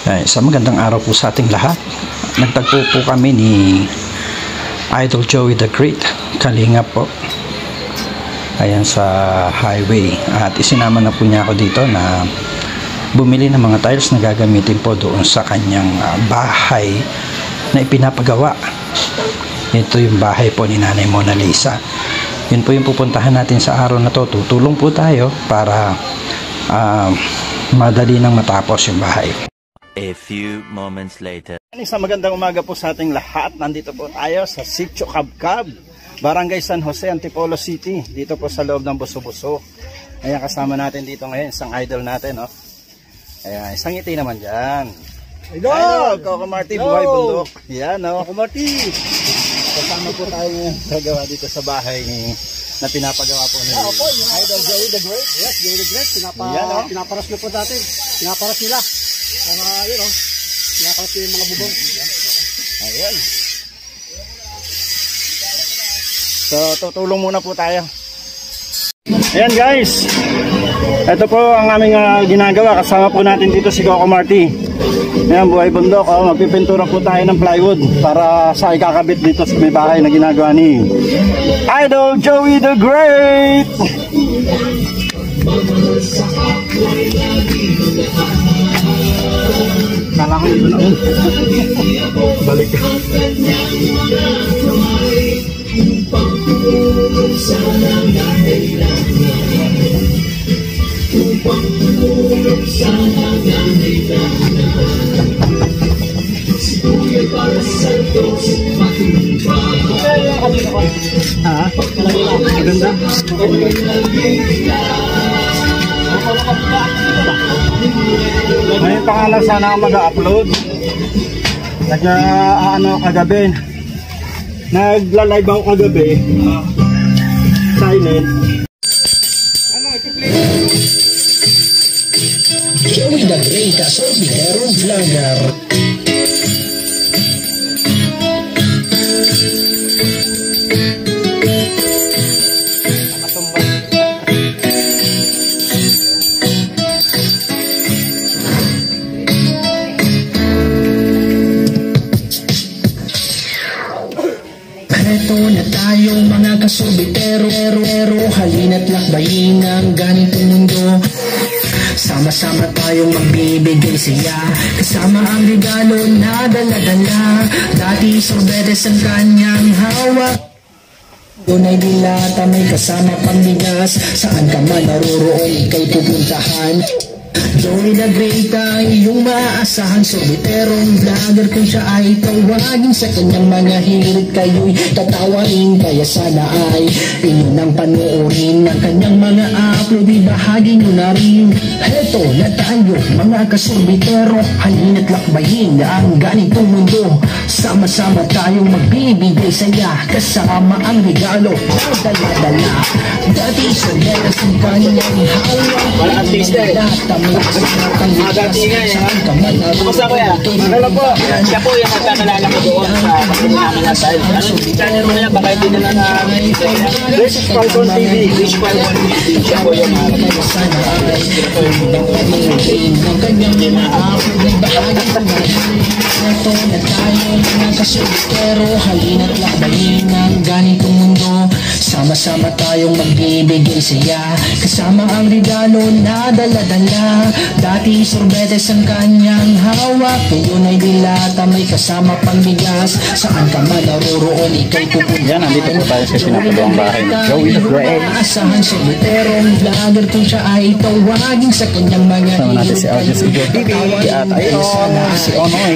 Ay, sa magandang araw po sa ating lahat. Nagtagpo po kami ni Idol Joey the Great, Kalinga po. Ayan sa highway. At isinama na po niya ako dito na bumili ng mga tiles na gagamitin po doon sa kanyang bahay na ipinapagawa. Ito yung bahay po ni Nanay Mona Lisa. Yun po yung pupuntahan natin sa araw na to. Tutulong po tayo para madali nang matapos yung bahay. A few moments later. Isang magandang umaga po sa ating lahat. Nandito po tayo sa Sitio Cabcab, Barangay San Jose, Antipolo City. Dito po sa loob ng Buso-Buso. Ayan, kasama natin dito ngayon isang idol natin, no? Ayan, isang ngiti naman dyan. Idol! Coco Marty, buhay bundok. Yan, no? Coco Marty! Kasama po tayo ngayon gagawa dito sa bahay na pinapagawa po nila. Opo, yung Idol Joey the Great. Yes, Joey the Great. Pinaparas na po natin. Pinaparas nila. Yun, oh. Pinaparas yung mga bubong. Ayan. So, tutulong muna po tayo. Ayan guys. Ito po ang aming ginagawa. Kasama po natin dito si Coco Marty. Ayan, buhay bundok. Magpipintura po tayo ng plywood para sa ikakabit dito sa may bahay na ginagawa ni Idol Joey the Great. Kala ko dito na. Balik ka. Maganda. May pangalan sana ako mag-upload. Kagabi. Nagla-live ako kagabi. Silent. Joey the Great, Sorbiterong Vlogger. Ito na tayo mga kasorbitero, halina't lakbayin ang ganitong mundo. Sama-sama tayong magbibigay saya, kasama ang regalo na dala-dala. Dati sorbetes ang kanyang hawak, doon ay dilata, may kasama pambigas. Saan ka man naroroon, ika'y pupuntahan. Joey the Great ang iyong maaasahan, sorbiterong vlogger. Kung siya ay tawagin sa kanyang mga hirit, kayo'y tatawain. Kaya sana ay inyo nang panoorin ang kanyang mga upload, ibahagi nyo na rin. Heto na tayo mga kasorbitero, halina't lakbayin ang ganitong mundo. Sama-sama tayong magbibigay saya, kasama ang regalo na dala-dala. Dati sorbetes ang kanyang hawak, Kumusta ko yan? Magala po. Siya po yung nagkakalala ko doon sa kapatid namin na side. Channel mo na, baka hindi na na Rich Falcon TV. Rich Falcon TV. Siya po yung Ito na tayo mga kasorbitero, halina't lakbayin ang ganitong mundo. Sama-sama tayong magbibigay saya, kasama ang regalo na dala-dala. Dati sorbetes ang kanyang hawak, ngayon ay dilata, may kasama pambigas. Saan ka man naroroon, ika'y pupunta. Yan, nandito po tayo sa pinapagawang bahay ni Joey the Great. Asahan sorbiterong vlogger, kung siya ay tawagin sa kanyang mga sama natin si Audio si Bibi at ayun si Onoy.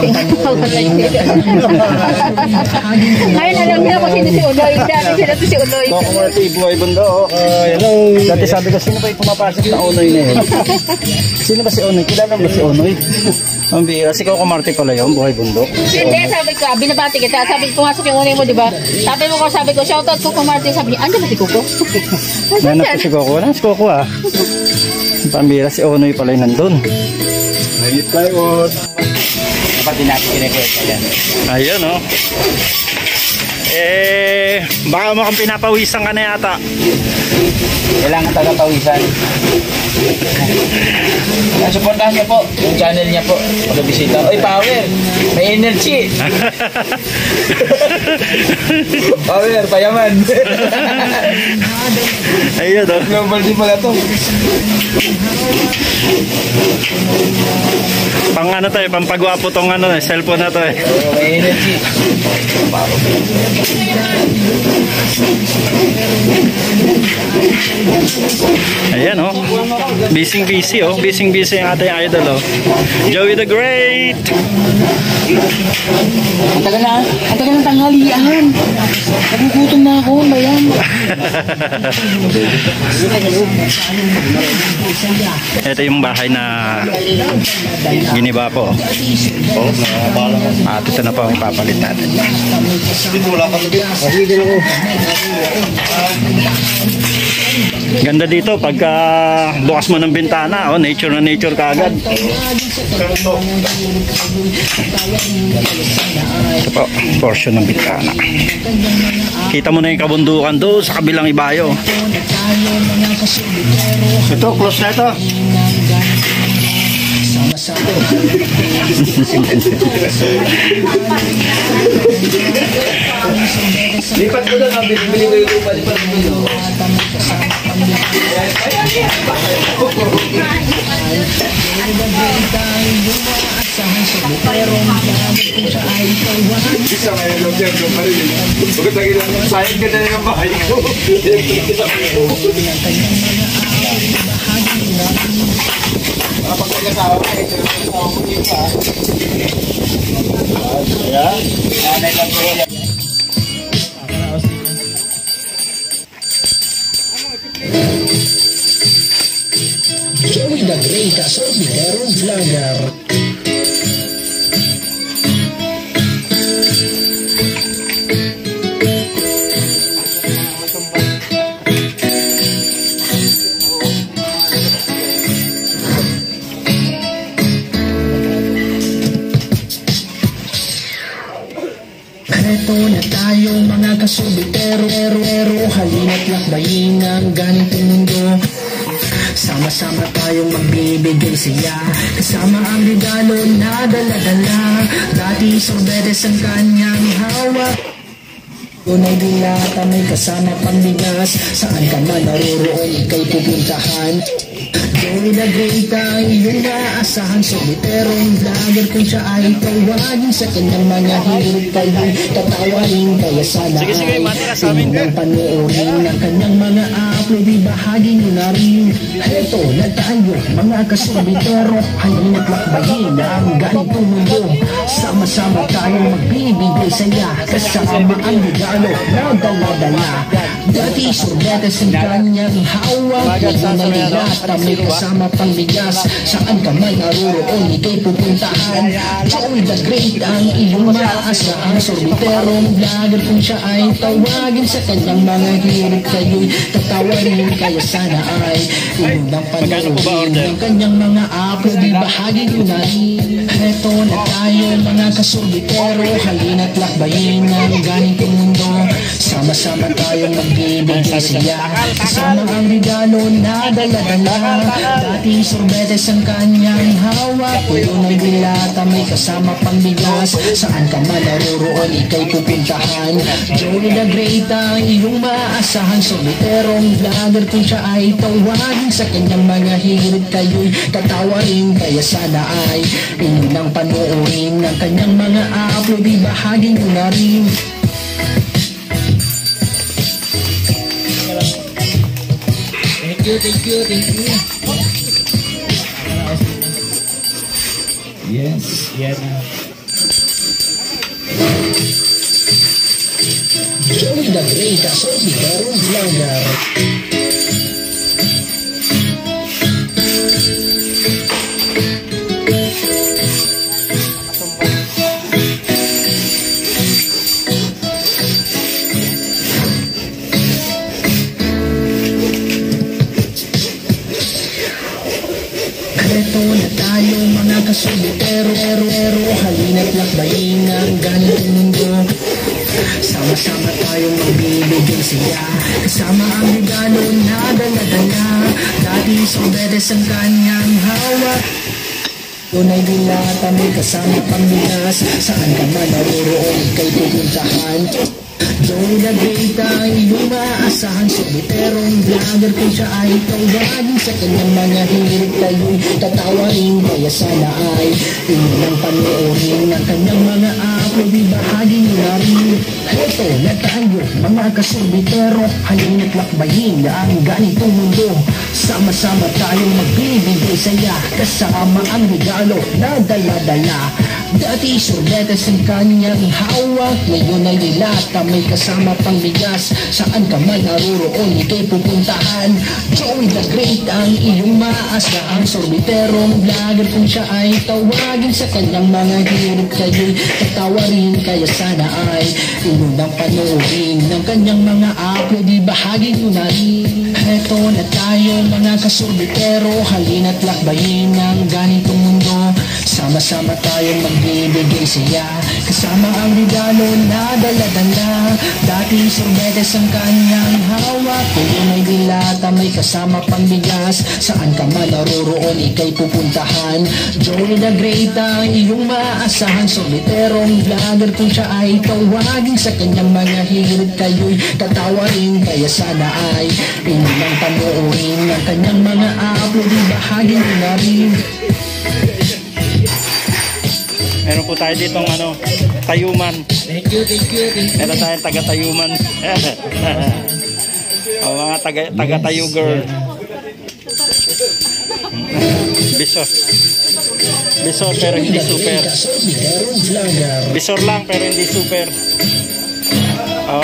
Ngayon alam niya kung sino si Unoy. Dati sila si Unoy. Coco Marty, buhay bundok. Hello. Dati sabi ko, sino ba yung pumapasok na Onoy na yun? Sino ba si Onoy? Kilala mo ba si Onoy? Ang bihira, si Coco Marty pala yun, buhay bundok. Hindi, sabi ko, binabati kita. Sabi ko, pumasok yung Unoy mo, di ba? Sabi ko, shoutout Coco Marty. Sabi niya, andyan ba si Coco? Nanap ko si Coco. Wala si Coco ah. Pambira, si Onoy pala yung nandun. Nahit kayo. Kapatid natin kinikwenta yan. Ayun oh. Baka mukhang pinapawisan ka na yata. Kailangan tagapawisan. Supportahan niyo po yung channel niya po. Pag-bisita. Oy, power! May energy! Power, payaman! Ayun oh. Global din pala to. Pang ano to eh, pampagwapo tong ano eh, cellphone na to eh. May energy. Ayan oh. Busy oh. Busy ang ating idol oh. Joey the Great. Ang tagal ng tanghalian. Nagugutom na ako, bayan. Ito yung bahay na giniba po. Oh, at ito na po ang ipapalit natin. Ganda dito pagka bukas mo ng bintana, oh, nature na nature kaagad. Ito po, portion ng bintana. Kita mo na yung kabundukan doon sa kabilang ibayo. Ito, close na ito. Lipat ko doon, bili ko yung lupa, lipat ko doon. Bisa may lobyan ko pa rin. Bakit lagi lang sayang ka na yung bahay ko? Kapag nag-asawa ka, ito yung asawa ko dito ha. Nanay lang ko yan. Joey the Great, Sorbiterong Vlogger. Eto na tayo mga kasubitero, halina't lakbayin ang ganitong mundo. Sama-sama tayong magbibigay siya, kasama ang regalo na dala-dala. Dati sorbetes ang kanyang hawak, tunay dilata may kasama pambigas. Saan ka man naroroon, ika'y pupuntahan. Joey the Great ang iyong maasahan, soliterong vlogger kung siya ay tawagin. Sa kanyang mga hirap kayo'y tatawarin, kaya sana ay tingnan panoorin ang kanyang mga upload, ibahagi nyo na rin. Heto na tayo mga kasolitero, halina't lakbayin ang ganitong mundo. Sama-sama tayong magbibigay saya, kasama ang regalo na dala-dala. Dati sorbetes ang kanyang hawak, tunay dilata may kasama pang bigas. Saan ka man naroroon, ika'y pupuntahan. Joey the Great ang iyong maasahan, sorbiterong vlogger kung siya ay tawagin. Sa kanyang mga hirit kayo'y tatawarin, kaya sana ay inyong panoorin ang kanyang mga upload, ibahagi nyo na rin. Heto na tayo mga kasorbitero, halina't lakbayin ang ganitong mundo. Sama-sama tayong magbibigay siya, kasama ang regalo na dala-dala. Dating sorbetes ang kanyang hawak, puyo ng dilata may kasama pang bigas. Saan ka man naroroon, ika'y pupuntahan. Joey the Great ang iyong maasahan, sorbiterong vlogger kung siya ay tawagin. Sa kanyang mga hirit kayo'y tatawarin, kaya sana ay inyong nang panoorin ang kanyang mga upload, ibahagi nyo na rin. Thank you. Yes, yan. Joey the Great, Sorbiterong Vlogger. Eto na tayo mga kasolitero, halina't lakbayin ang ganitong mundo. Sama-sama tayong magbibigay siya, kasama ang regalo na dala-dala. Dati sorbetes ang kanyang hawak, Tunay dilata may kasama pangbigas. Saan ka man naroroon, ika'y pupuntahan. Joey the Great ang iyong maaasahan. Sobiterong vlogger kung siya ay tawagin. Sa kanyang mga hirit kayo'y tatawarin. Kaya sana ay inyong panoorin ang kanyang mga upload. Ibahagi nyo na rin. Ito na tayo mga kasobitero, halina't lakbayin ang ganitong mundo. Sama-sama tayong magbibigay saya, kasama ang regalo na dala-dala. Dati sorbetes ang kanyang hawak, ngayon ay nilata may kasama pang bigas. Saan ka man naroroon, ika'y pupuntahan. Joey the Great ang iyong maaasahan. Sorbiterong vlogger kung siya ay tawagin. Sa kanyang mga hirap kayo'y tatawarin. Kaya sana ay inyong nang panoorin ng kanyang mga upload. Ibahagi nyo na rin. Heto na tayo mga kasorbitero, halina't lakbayin ang ganitong mundo. Sama-sama tayong magbibigay saya, kasama ang regalo na dala-dala. Dati sorbetes ang kanyang hawak, ngayon ay dilata may kasama pang bigas. Saan ka man naroroon, ika'y pupuntahan. Joey the Great ang iyong maaasahan. Sorbiterong vlogger kung siya ay tawagin. Sa kanyang mga hirit kayo'y tatawarin. Kaya sana ay inyong panoorin ang kanyang mga upload. Ibahagi nyo na rin. Meron po tayo ditong tayuman. Thank you. Meron tayong taga-tayuman. O mga taga-tayuger. Bisor pero hindi super. Bisor lang pero hindi super. Oh.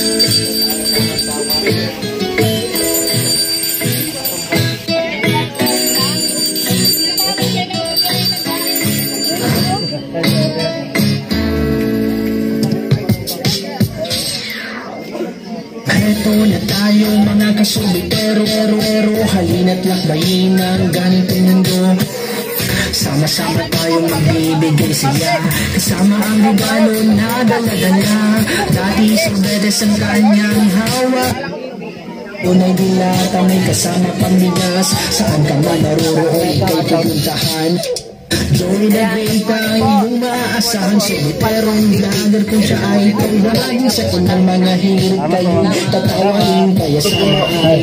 Heto na tayo mga kasobitero, halina't lakbayin ang ganitong mundo. Sama-sama tayong magbibigay saya, kasama ang regalo na dala-dala. Dati sorbetes ang kanyang hawak, unay dilata may kasama pang bigas. Saan ka man naroroon, ika'y pupuntahan. Joey the Great ang iyong maaasahan. Sobiterong vlogger kung siya ay tawagin. Sa kanyang mga hirit kayo'y tatawarin. Kaya sana ay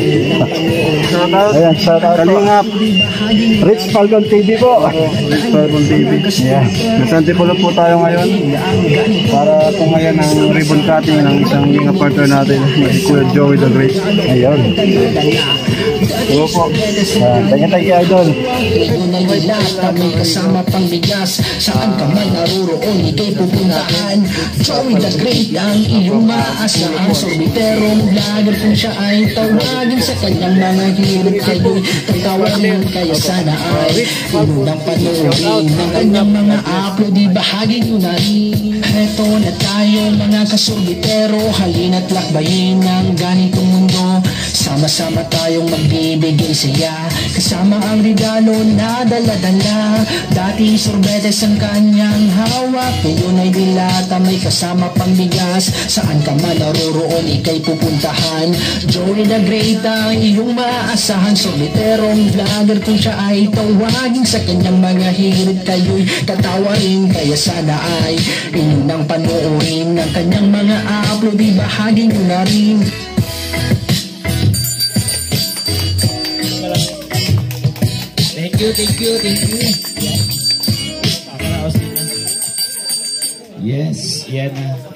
ayan, shoutout Kalingap Rich Falcon TV po. Rich Falcon TV. Yeah. Nasa Antipolo po tayo ngayon para po ngayon ang ribbon cutting ng isang partner natin, si Kuya Joey the Great. Ayun. Hello po. Thank you, Idol. May kasama pang bigas. Saan ka man naroroon, ika'y pupuntahan. Joey the Great ang iyong maaasahan. Sorbiterong vlogger kung siya ay tawagin. Sa kanyang mga hirit kayo'y tatawarin. Kaya sana ay inyong nang panoorin ng kanyang mga upload. Ibahagi nyo na rin. Heto na tayo mga kasorbitero, halina't lakbayin ang ganitong mundo. Sama-sama tayong magbibigay saya, kasama ang regalo na dala-dala. Dati sorbetes ang kanyang hawak, ngayon ay dilata may kasama pang bigas. Saan ka man naroroon, ika'y pupuntahan. Joey the Great ang iyong maaasahan. Sorbiterong vlogger kung siya ay tawagin. Sa kanyang mga hirit kayo'y tatawarin. Kaya sana ay inyong nang panoorin ng kanyang mga upload. Ibahagi nyo na rin. Thank you. Yes, yan.